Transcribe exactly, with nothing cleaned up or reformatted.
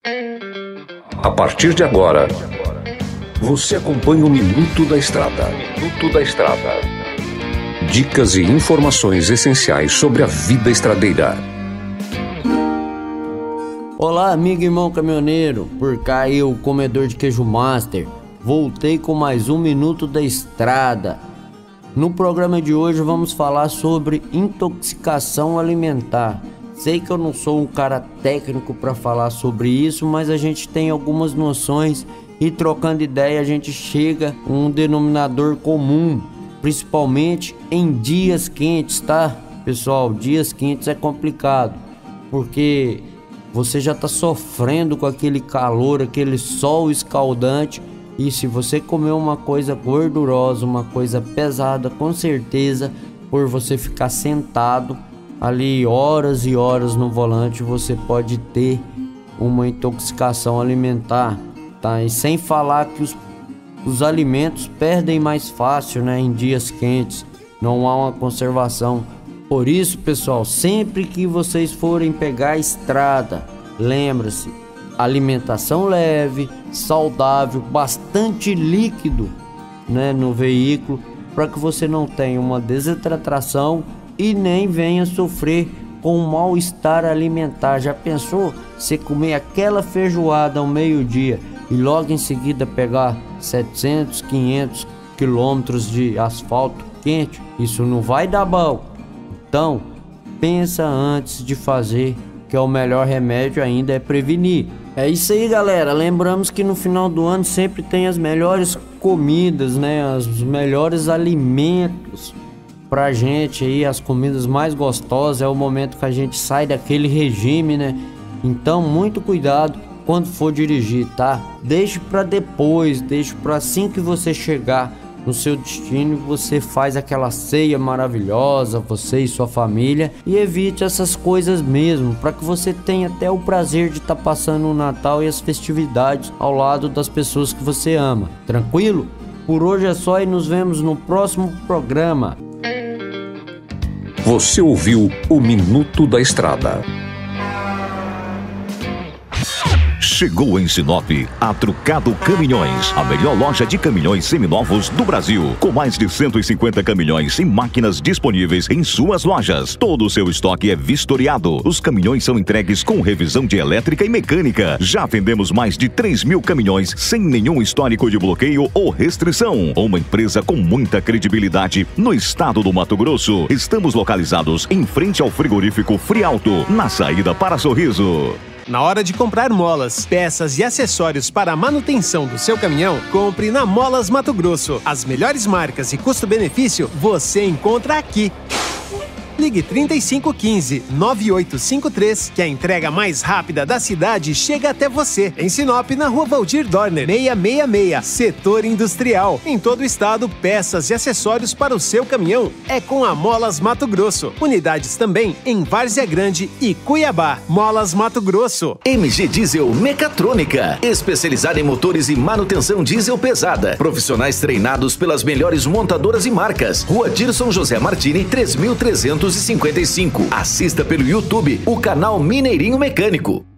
A partir de agora, você acompanha o Minuto da Estrada. Minuto da Estrada. Dicas e informações essenciais sobre a vida estradeira. Olá, amigo e irmão caminhoneiro, por cá eu, o comedor de queijo master, voltei com mais um Minuto da Estrada. No programa de hoje vamos falar sobre intoxicação alimentar. Sei que eu não sou um cara técnico para falar sobre isso, mas a gente tem algumas noções e trocando ideia a gente chega a um denominador comum, principalmente em dias quentes, tá? Pessoal, dias quentes é complicado, porque você já está sofrendo com aquele calor, aquele sol escaldante, e se você comer uma coisa gordurosa, uma coisa pesada, com certeza, por você ficar sentado ali horas e horas no volante, você pode ter uma intoxicação alimentar, tá? E sem falar que os, os alimentos perdem mais fácil, né, em dias quentes, não há uma conservação. Por isso, pessoal, sempre que vocês forem pegar a estrada, lembre-se, alimentação leve, saudável, bastante líquido, né, no veículo, para que você não tenha uma desidratação e nem venha sofrer com um mal-estar alimentar. Já pensou você comer aquela feijoada ao meio-dia e logo em seguida pegar setecentos, quinhentos quilômetros de asfalto quente? Isso não vai dar bom. Então, pensa antes de fazer, que é o melhor remédio ainda é prevenir. É isso aí, galera. Lembramos que no final do ano sempre tem as melhores comidas, né? Os melhores alimentos pra gente aí, as comidas mais gostosas. É o momento que a gente sai daquele regime, né? Então, muito cuidado quando for dirigir, tá? Deixe pra depois, deixe pra assim que você chegar no seu destino, você faz aquela ceia maravilhosa, você e sua família, e evite essas coisas mesmo, para que você tenha até o prazer de estar tá passando o Natal e as festividades ao lado das pessoas que você ama. Tranquilo? Por hoje é só e nos vemos no próximo programa. Você ouviu o Minuto da Estrada. Chegou em Sinop a Trucado Caminhões, a melhor loja de caminhões seminovos do Brasil, com mais de cento e cinquenta caminhões e máquinas disponíveis em suas lojas. Todo o seu estoque é vistoriado. Os caminhões são entregues com revisão de elétrica e mecânica. Já vendemos mais de três mil caminhões sem nenhum histórico de bloqueio ou restrição. Uma empresa com muita credibilidade no estado do Mato Grosso. Estamos localizados em frente ao frigorífico Frialto, na saída para Sorriso. Na hora de comprar molas, peças e acessórios para a manutenção do seu caminhão, compre na Molas Mato Grosso. As melhores marcas e custo-benefício você encontra aqui. Ligue trinta e cinco quinze, nove oito cinco três, que a entrega mais rápida da cidade chega até você. Em Sinop, na rua Valdir Dorner, seiscentos e sessenta e seis, Setor Industrial. Em todo o estado, peças e acessórios para o seu caminhão é com a Molas Mato Grosso. Unidades também em Várzea Grande e Cuiabá. Molas Mato Grosso. M G Diesel Mecatrônica, especializada em motores e manutenção diesel pesada. Profissionais treinados pelas melhores montadoras e marcas. Rua Dirson José Martini, três mil trezentos e cinquenta e cinco. Assista pelo YouTube o canal Mineirinho Mecânico.